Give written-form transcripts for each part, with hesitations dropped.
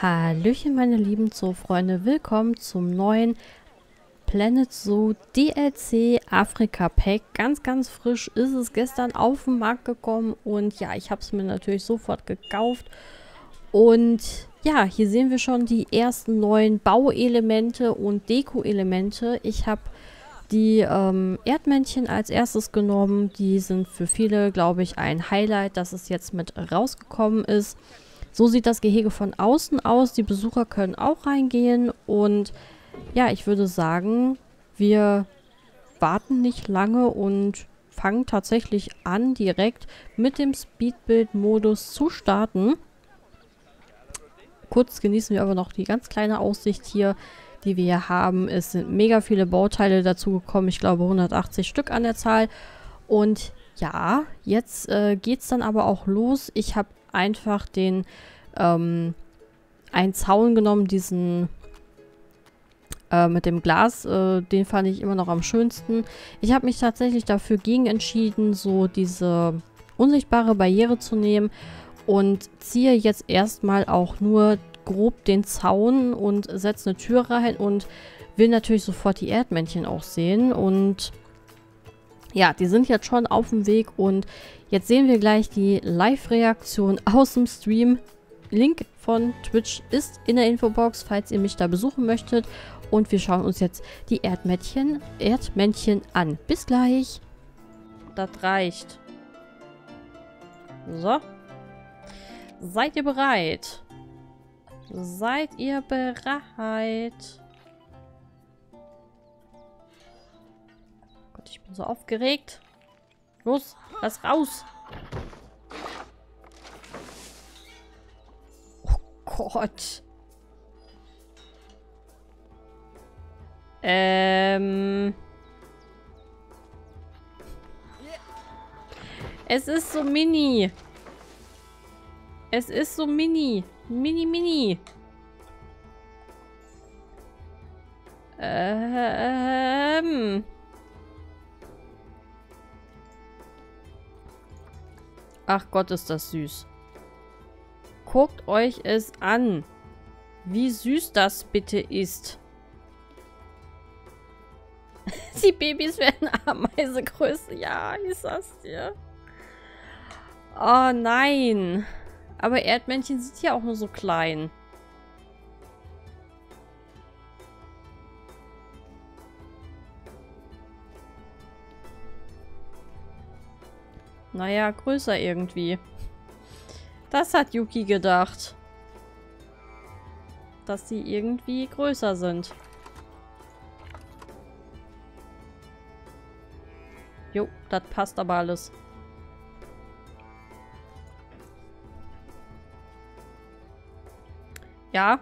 Hallöchen meine lieben Zoofreunde, willkommen zum neuen Planet Zoo DLC Afrika Pack. Ganz frisch ist es gestern auf den Markt gekommen und ja, ich habe es mir natürlich sofort gekauft. Und ja, hier sehen wir schon die ersten neuen Bauelemente und Deko-Elemente. Ich habe die Erdmännchen als erstes genommen. Die sind für viele, glaube ich, ein Highlight, dass es jetzt mit rausgekommen ist. So sieht das Gehege von außen aus. Die Besucher können auch reingehen. Und ja, ich würde sagen, wir warten nicht lange und fangen tatsächlich an, direkt mit dem Speedbuild-Modus zu starten. Kurz genießen wir aber noch die ganz kleine Aussicht hier, die wir hier haben. Es sind mega viele Bauteile dazugekommen. Ich glaube 180 Stück an der Zahl. Und ja, jetzt geht es dann aber auch los. Ich habe einfach den einen Zaun genommen, diesen mit dem Glas, den fand ich immer noch am schönsten. Ich habe mich tatsächlich dafür entschieden, so diese unsichtbare Barriere zu nehmen und ziehe jetzt erstmal auch nur grob den Zaun und setze eine Tür rein und will natürlich sofort die Erdmännchen auch sehen. Und ja, die sind jetzt schon auf dem Weg und jetzt sehen wir gleich die Live-Reaktion aus dem Stream. Link von Twitch ist in der Infobox, falls ihr mich da besuchen möchtet. Und wir schauen uns jetzt die Erdmännchen an. Bis gleich. Das reicht. So. Seid ihr bereit? Seid ihr bereit? Gott, ich bin so aufgeregt. Los, lass raus. Oh Gott. Es ist so mini. Es ist so mini. Mini. Ach Gott, ist das süß. Guckt euch es an. Wie süß das bitte ist. Die Babys werden Ameisegröße. Ja, ich sag's dir. Oh nein. Aber Erdmännchen sind ja auch nur so klein. Naja, größer irgendwie. Das hat Yuki gedacht. Dass sie irgendwie größer sind. Jo, das passt aber alles. Ja.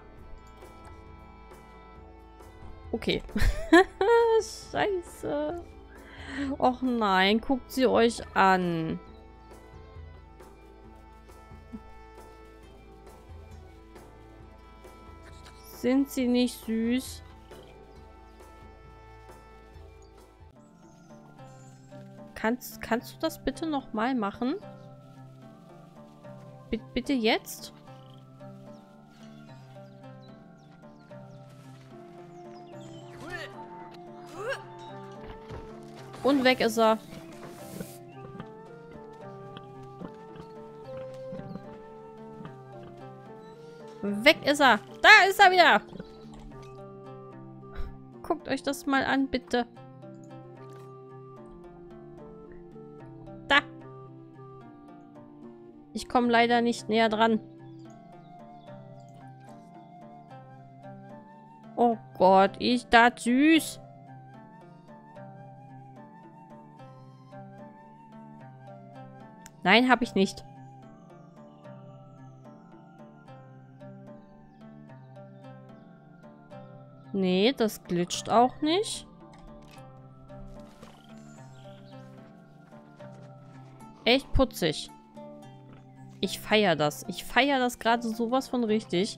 Okay. Scheiße. Och nein, guckt sie euch an. Sind sie nicht süß? Kannst du das bitte nochmal machen? Bitte jetzt? Und weg ist er. Weg ist er. Da ist er wieder. Guckt euch das mal an, bitte. Da. Ich komme leider nicht näher dran. Oh Gott, ist das süß. Nein, habe ich nicht. Nee, das glitscht auch nicht. Echt putzig. Ich feiere das. Ich feiere das gerade sowas von richtig.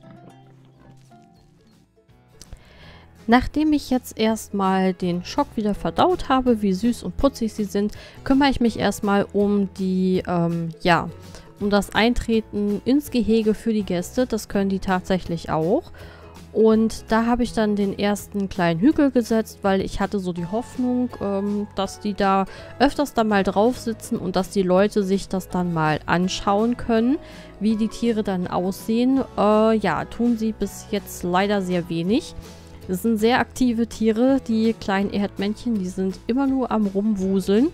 Nachdem ich jetzt erstmal den Schock wieder verdaut habe, wie süß und putzig sie sind, kümmere ich mich erstmal um die, um das Eintreten ins Gehege für die Gäste. Das können die tatsächlich auch. Und da habe ich dann den ersten kleinen Hügel gesetzt, weil ich hatte so die Hoffnung, dass die da öfters dann mal drauf sitzen und dass die Leute sich das dann mal anschauen können, wie die Tiere dann aussehen. Ja, tun sie bis jetzt leider sehr wenig. Das sind sehr aktive Tiere, die kleinen Erdmännchen, die sind immer nur am Rumwuseln.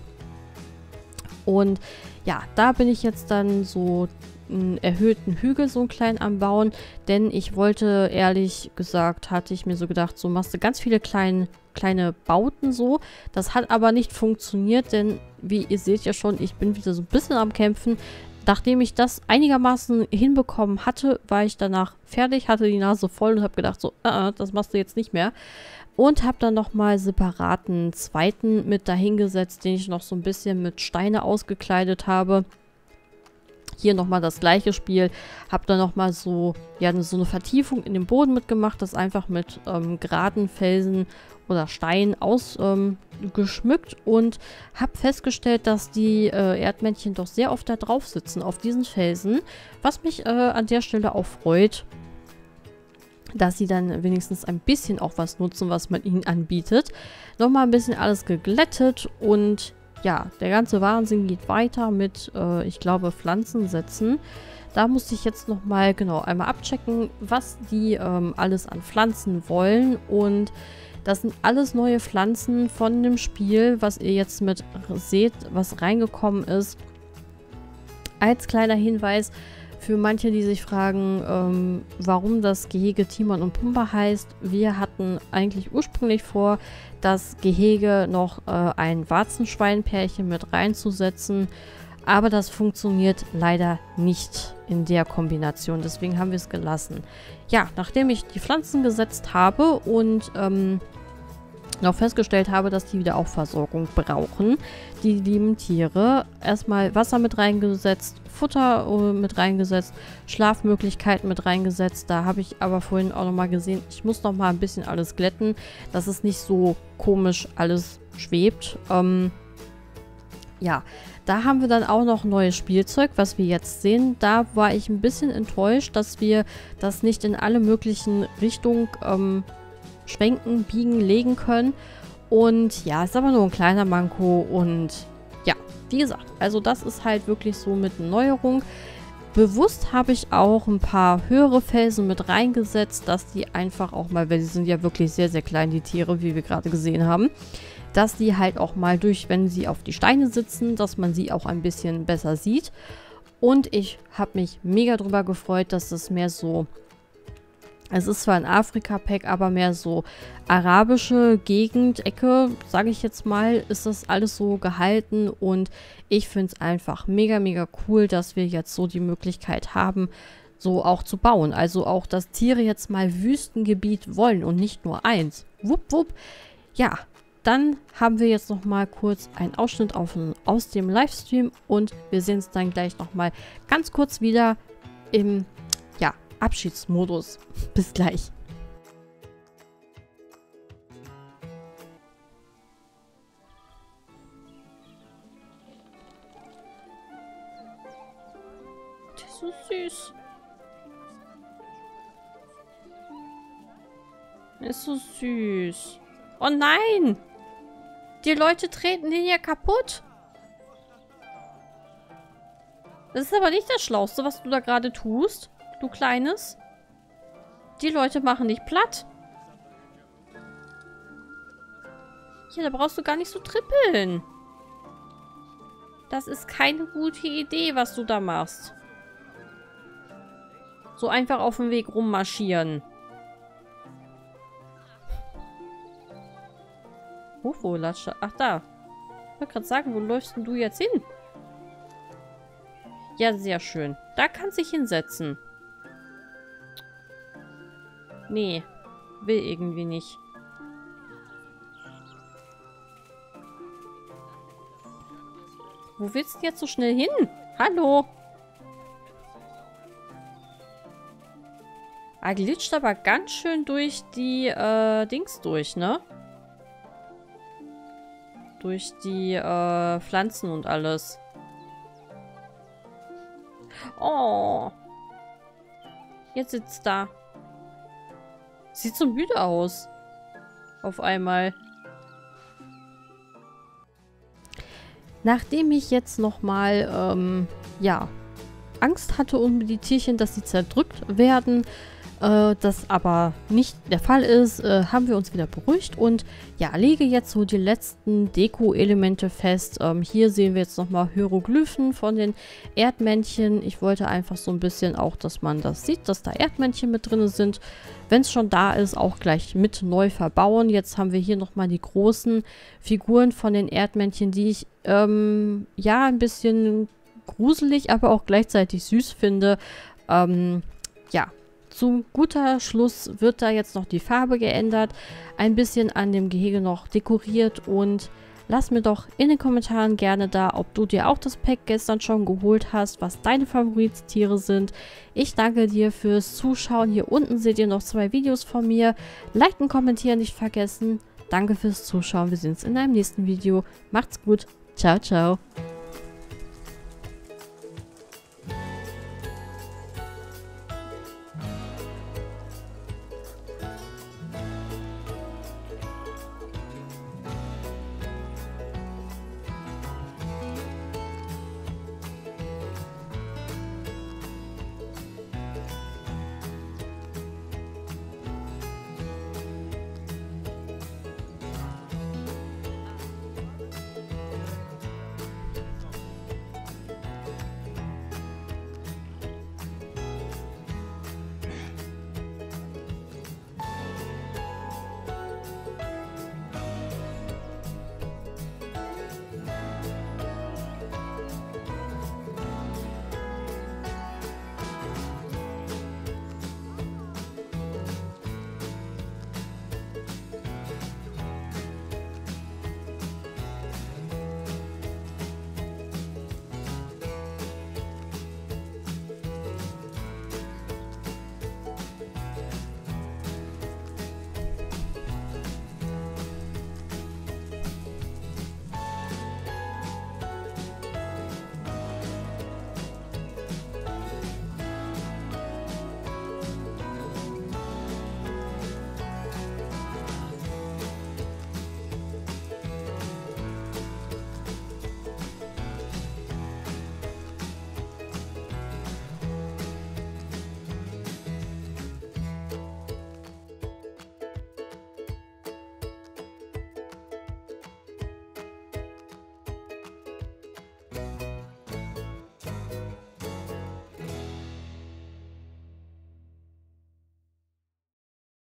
Und ja, da bin ich jetzt dann so einen erhöhten Hügel so einen kleinen am Bauen, denn ich wollte, ehrlich gesagt, hatte ich mir so gedacht, so machst du ganz viele kleine Bauten so. Das hat aber nicht funktioniert, denn wie ihr seht ja schon, ich bin wieder so ein bisschen am Kämpfen. Nachdem ich das einigermaßen hinbekommen hatte, war ich danach fertig, hatte die Nase voll und habe gedacht so, das machst du jetzt nicht mehr. Und habe dann nochmal separaten zweiten mit dahingesetzt, den ich noch so ein bisschen mit Steine ausgekleidet habe. Hier nochmal das gleiche Spiel. Habe dann nochmal so, ja, so eine Vertiefung in den Boden mitgemacht, das einfach mit geraden Felsen oder Steinen ausgeschmückt und habe festgestellt, dass die Erdmännchen doch sehr oft da drauf sitzen, auf diesen Felsen. Was mich an der Stelle auch freut, dass sie dann wenigstens ein bisschen auch was nutzen, was man ihnen anbietet. Nochmal ein bisschen alles geglättet und ja, der ganze Wahnsinn geht weiter mit, ich glaube, Pflanzensätzen. Da musste ich jetzt nochmal genau einmal abchecken, was die alles an Pflanzen wollen. Und das sind alles neue Pflanzen von dem Spiel, was ihr jetzt mit seht, was reingekommen ist. Als kleiner Hinweis für manche, die sich fragen, warum das Gehege Timon und Pumba heißt. Wir hatten eigentlich ursprünglich vor, das Gehege noch ein Warzenschweinpärchen mit reinzusetzen. Aber das funktioniert leider nicht in der Kombination. Deswegen haben wir es gelassen. Ja, nachdem ich die Pflanzen gesetzt habe und noch festgestellt habe, dass die wieder auch Versorgung brauchen, die lieben Tiere. Erstmal Wasser mit reingesetzt, Futter mit reingesetzt, Schlafmöglichkeiten mit reingesetzt. Da habe ich aber vorhin auch nochmal gesehen, ich muss nochmal ein bisschen alles glätten, dass es nicht so komisch alles schwebt. Ja, da haben wir dann auch noch neues Spielzeug, was wir jetzt sehen. Da war ich ein bisschen enttäuscht, dass wir das nicht in alle möglichen Richtungen schwenken, biegen, legen können. Und ja, ist aber nur ein kleiner Manko. Und ja, wie gesagt, also das ist halt wirklich so mit Neuerung. Bewusst habe ich auch ein paar höhere Felsen mit reingesetzt, dass die einfach auch mal, weil sie sind ja wirklich sehr, sehr klein, die Tiere, wie wir gerade gesehen haben, dass die halt auch mal durch, wenn sie auf die Steine sitzen, dass man sie auch ein bisschen besser sieht. Und ich habe mich mega drüber gefreut, dass es mehr so, es ist zwar ein Afrika-Pack, aber mehr so arabische Gegend, Ecke, sage ich jetzt mal, ist das alles so gehalten. Und ich finde es einfach mega, mega cool, dass wir jetzt so die Möglichkeit haben, so auch zu bauen. Also auch, dass Tiere jetzt mal Wüstengebiet wollen und nicht nur eins. Wupp, wupp. Ja, dann haben wir jetzt noch mal kurz einen Ausschnitt aus dem Livestream und wir sehen uns dann gleich noch mal ganz kurz wieder im Abschiedsmodus. Bis gleich. Der ist so süß. Der ist so süß. Oh nein! Die Leute treten den ja kaputt. Das ist aber nicht das Schlauste, was du da gerade tust. Du Kleines. Die Leute machen dich platt. Ja, da brauchst du gar nicht so trippeln. Das ist keine gute Idee, was du da machst. So einfach auf dem Weg rummarschieren. Wo Latsche? Ach, da. Ich wollte gerade sagen, wo läufst denn du jetzt hin? Ja, sehr schön. Da kannst du dich hinsetzen. Nee, will irgendwie nicht. Wo willst du jetzt so schnell hin? Hallo? Er glitscht aber ganz schön durch die Dings durch, ne? Durch die Pflanzen und alles. Oh. Jetzt sitzt da. Sieht so müde aus. Auf einmal. Nachdem ich jetzt nochmal, ja, Angst hatte um die Tierchen, dass sie zerdrückt werden, das aber nicht der Fall ist, haben wir uns wieder beruhigt und ja, lege jetzt so die letzten Deko-Elemente fest. Hier sehen wir jetzt nochmal Hieroglyphen von den Erdmännchen. Ich wollte einfach so ein bisschen auch, dass man das sieht, dass da Erdmännchen mit drin sind. Wenn es schon da ist, auch gleich mit neu verbauen. Jetzt haben wir hier nochmal die großen Figuren von den Erdmännchen, die ich, ja, ein bisschen gruselig, aber auch gleichzeitig süß finde. Ja. Zu guter Schluss wird da jetzt noch die Farbe geändert, ein bisschen an dem Gehege noch dekoriert und lass mir doch in den Kommentaren gerne da, ob du dir auch das Pack gestern schon geholt hast, was deine Favorittiere sind. Ich danke dir fürs Zuschauen. Hier unten seht ihr noch 2 Videos von mir. Liken, kommentieren nicht vergessen. Danke fürs Zuschauen. Wir sehen uns in einem nächsten Video. Macht's gut. Ciao, ciao.